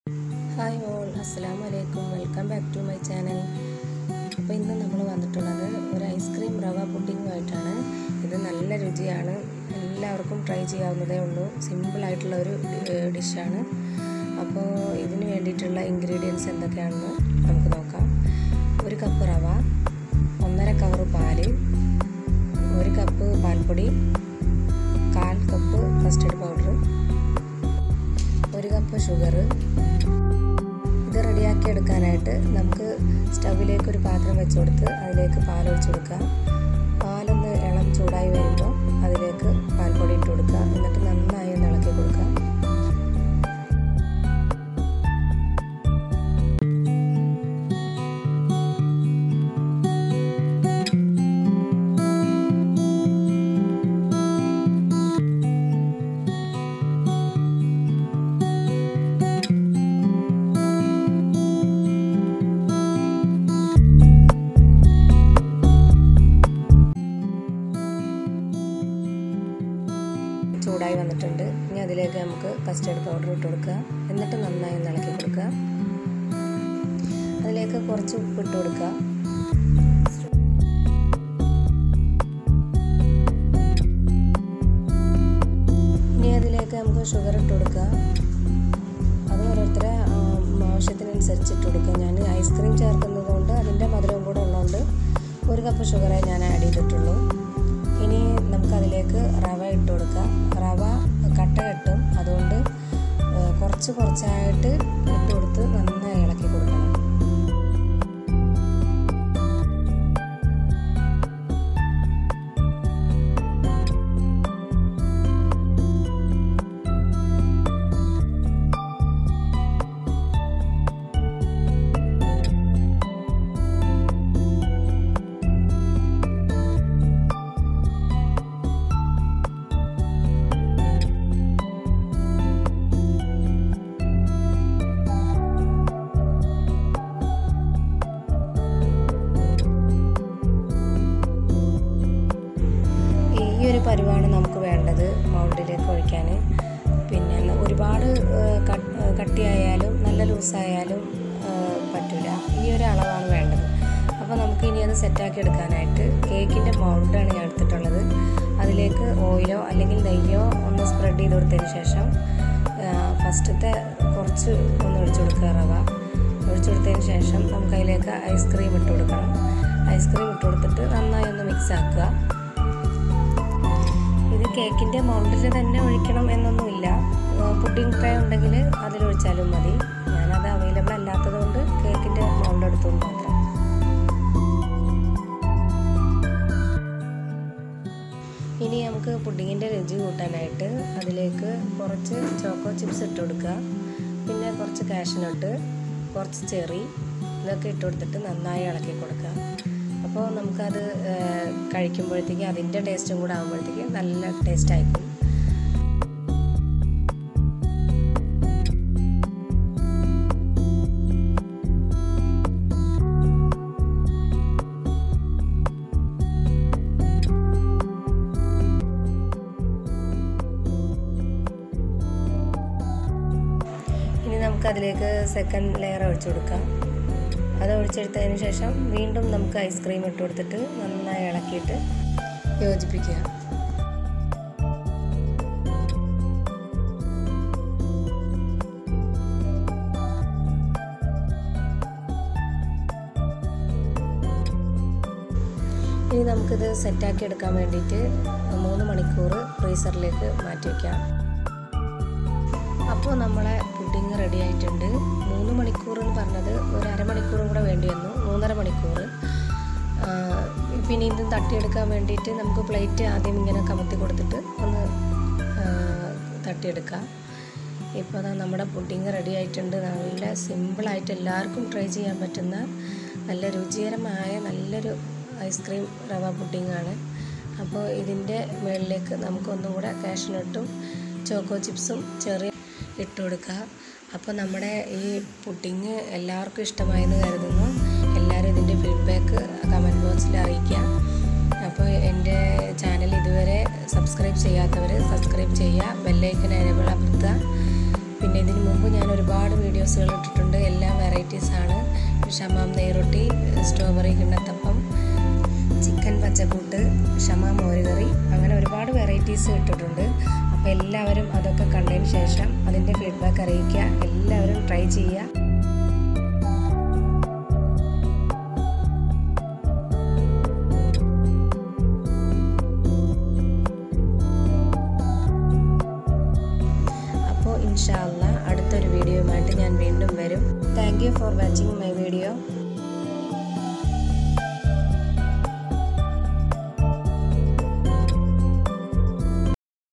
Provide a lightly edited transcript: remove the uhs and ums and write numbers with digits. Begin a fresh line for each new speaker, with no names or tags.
Hi all, Assalamu alaikum. Welcome back to my channel. അപ്പോൾ ഇന്ന് നമ്മൾ വന്നിട്ടുള്ളത് ഒരു ഐസ്ക്രീം റവ പുഡിങ്ങുമായിട്ടാണ്. ഇത് നല്ല രുചിയാണ്, എല്ലാവർക്കും ട്രൈ ചെയ്യാവുന്നതേ ഉള്ളൂ. സിമ്പിൾ ആയിട്ടുള്ള ഒരു ഡിഷാണ്. അപ്പോൾ ഇതിന് വേണ്ടിയിട്ടുള്ള ഇൻഗ്രീഡിയൻസ് എന്തൊക്കെയാണെന്ന് നമുക്ക് നോക്കാം. 1 കപ്പ് റവ, 1.5 കവർ പാല്, 1 കപ്പ് പാൽപ്പൊടി, 1/4 cup custard powder, 1 cup sugar. ഇത് റെഡിയാക്കി എടുക്കാനായിട്ട് നമുക്ക് സ്റ്റൗവിലേക്ക് ഒരു പാത്രം വെച്ച് കൊടുത്ത് അതിലേക്ക് പാലൊഴിച്ച് കൊടുക്കുക. പാലൊന്ന് ഇളം ചൂടായി വരുമ്പോൾ അതിലേക്ക് പാൽപ്പൊടി ഇട്ട് കൊടുക്കുക. എന്നിട്ട് നന്നായി ഒന്ന് ഇളക്കി കൊടുക്കുക. ചൂടായി വന്നിട്ടുണ്ട്. ഇനി അതിലേക്ക് നമുക്ക് കസ്റ്റർഡ് പൗഡർ ഇട്ട് കൊടുക്കുക. എന്നിട്ട് നന്നായി ഇളക്കി കൊടുക്കുക. അതിലേക്ക് കുറച്ച് ഉപ്പ് ഇട്ട് കൊടുക്കുക. ഇനി അതിലേക്ക് നമുക്ക് ഷുഗർ ഇട്ട് കൊടുക്കുക. അത് ഓരോരുത്തരെ ആവശ്യത്തിനനുസരിച്ച് ഇട്ട് കൊടുക്കുക. ഞാൻ ഐസ്ക്രീം ചേർക്കുന്നത് കൊണ്ട് അതിൻ്റെ മധുരവും കൂടെ ഉള്ളതുകൊണ്ട് 1 കപ്പ് ഷുഗറേ ഞാൻ ആഡ് ചെയ്തിട്ടുള്ളൂ. ഇനി നമുക്കതിലേക്ക് റവ ഇട്ട് കൊടുക്കാം. റവ കട്ട കെട്ടും, അതുകൊണ്ട് കുറച്ചായിട്ട് ഇട്ട് കൊടുത്ത് നന്നായി ഇളക്കി കൊടുക്കണം. ഈ ഒരു പരിവാണ് നമുക്ക് വേണ്ടത് മൗൾഡിലേക്ക് ഒഴിക്കാൻ. പിന്നെ ഒരുപാട് കട്ടിയായാലും നല്ല ലൂസായാലും പറ്റില്ല. ഈ ഒരു അളവാണ് വേണ്ടത്. അപ്പോൾ നമുക്ക് ഇനി അത് സെറ്റാക്കി എടുക്കാനായിട്ട് കേക്കിൻ്റെ മൗൾഡാണ് ഞാൻ എടുത്തിട്ടുള്ളത്. അതിലേക്ക് ഓയിലോ അല്ലെങ്കിൽ നെയ്യോ ഒന്ന് സ്പ്രെഡ് ചെയ്ത് കൊടുത്തതിന് ശേഷം ഫസ്റ്റത്തെ കുറച്ച് ഒന്ന് ഒഴിച്ചു കൊടുക്കുക. റവ ഒഴിച്ചു കൊടുത്തതിന് ശേഷം നമുക്ക് അതിലേക്ക് ഐസ്ക്രീം ഇട്ട് കൊടുക്കണം. ഐസ്ക്രീം ഇട്ട് കൊടുത്തിട്ട് നന്നായി ഒന്ന് മിക്സ് ആക്കുക. ഇത് കേക്കിൻ്റെ മൗൾഡിൽ തന്നെ ഒഴിക്കണം എന്നൊന്നുമില്ല. പുഡിംഗ് ട്രേ ഉണ്ടെങ്കിൽ അതിലൊഴിച്ചാലും മതി. ഞാനത് അവൈലബിൾ അല്ലാത്തത് കൊണ്ട് കേക്കിൻ്റെ മൗൾഡ് എടുത്തുകൊണ്ട് മാത്രം. ഇനി നമുക്ക് പുഡിങ്ങിൻ്റെ രുചി കൂട്ടാനായിട്ട് അതിലേക്ക് കുറച്ച് ചോക്കോ ചിപ്സ് ഇട്ട് കൊടുക്കുക. പിന്നെ കുറച്ച് കാഷ്നട്ട്, കുറച്ച് ചെറി, ഇതൊക്കെ ഇട്ട് കൊടുത്തിട്ട് നന്നായി ഇളക്കി കൊടുക്കുക. അപ്പോൾ നമുക്കത് കഴിക്കുമ്പോഴത്തേക്ക് അതിൻ്റെ ടേസ്റ്റും കൂടെ ആകുമ്പോഴത്തേക്ക് നല്ല ടേസ്റ്റ് ആയിരിക്കും. ഇനി നമുക്കതിലേക്ക് സെക്കൻഡ് ലെയർ ഒഴിച്ചു കൊടുക്കാം. അത് ഒഴിച്ചെടുത്തതിന് ശേഷം വീണ്ടും നമുക്ക് ഐസ്ക്രീം ഇട്ട് കൊടുത്തിട്ട് നന്നായി ഇളക്കിയിട്ട് യോജിപ്പിക്കുക. ഇനി നമുക്കിത് സെറ്റാക്കി എടുക്കാൻ വേണ്ടിയിട്ട് 3 മണിക്കൂർ ഫ്രീസറിലേക്ക് മാറ്റി വയ്ക്കാം. അപ്പോൾ നമ്മളെ പുഡിങ് റെഡി ആയിട്ടുണ്ട്. 3 മണിക്കൂർ എന്ന് പറഞ്ഞത് ഒരു അരമണിക്കൂറും കൂടെ വേണ്ടി വന്നു, 3.5 മണിക്കൂർ. പിന്നെ ഇത് തട്ടിയെടുക്കാൻ വേണ്ടിയിട്ട് നമുക്ക് പ്ലേറ്റ് ആദ്യം ഇങ്ങനെ കമത്തി കൊടുത്തിട്ട് ഒന്ന് തട്ടിയെടുക്കാം. ഇപ്പോൾ നമ്മുടെ പുഡിങ് റെഡി ആയിട്ടുണ്ട്. നല്ല സിമ്പിളായിട്ട് എല്ലാവർക്കും ട്രൈ ചെയ്യാൻ പറ്റുന്ന നല്ല രുചികരമായ നല്ലൊരു ഐസ്ക്രീം റവ പുഡിങ്ങാണ്. അപ്പോൾ ഇതിൻ്റെ മുകളിലേക്ക് നമുക്കൊന്നും കൂടെ കാഷ്നട്ടും ചോക്കോ ചിപ്സും ചെറിയ ഇട്ട് കൊടുക്കുക. അപ്പോൾ നമ്മുടെ ഈ പുഡിങ് എല്ലാവർക്കും ഇഷ്ടമായെന്ന് കരുതുന്നു. എല്ലാവരും ഇതിൻ്റെ ഫീഡ്ബാക്ക് കമൻറ്റ് ബോക്സിൽ അറിയിക്കുക. അപ്പോൾ എൻ്റെ ചാനൽ ഇതുവരെ സബ്സ്ക്രൈബ് ചെയ്യാത്തവർ സബ്സ്ക്രൈബ് ചെയ്യുക, ബെല്ലൈക്കൺ എനേബിൾ അമർത്തുക. പിന്നെ ഇതിന് മുമ്പ് ഞാൻ ഒരുപാട് വീഡിയോസുകൾ ഇട്ടിട്ടുണ്ട്. എല്ലാം വെറൈറ്റീസാണ്. ഷമാം നെയ്റൊട്ടി, സ്ട്രോബെറി കിണ്ണത്തപ്പം, ചിക്കൻ പച്ചക്കൂട്ട്, ഷമാം മോരുകറി, അങ്ങനെ ഒരുപാട് വെറൈറ്റീസ് ഇട്ടിട്ടുണ്ട്. അപ്പോൾ എല്ലാവരും അതൊക്കെ കണ്ടതിന് ശേഷം അതിൻ്റെ ഫീഡ്ബാക്ക് അറിയിക്കുക. എല്ലാവരും ട്രൈ ചെയ്യുക. ഇൻഷാ അല്ലാഹ് അടുത്തൊരു വീഡിയോയുമായിട്ട് ഞാൻ വീണ്ടും വരും. Thank you for watching my video.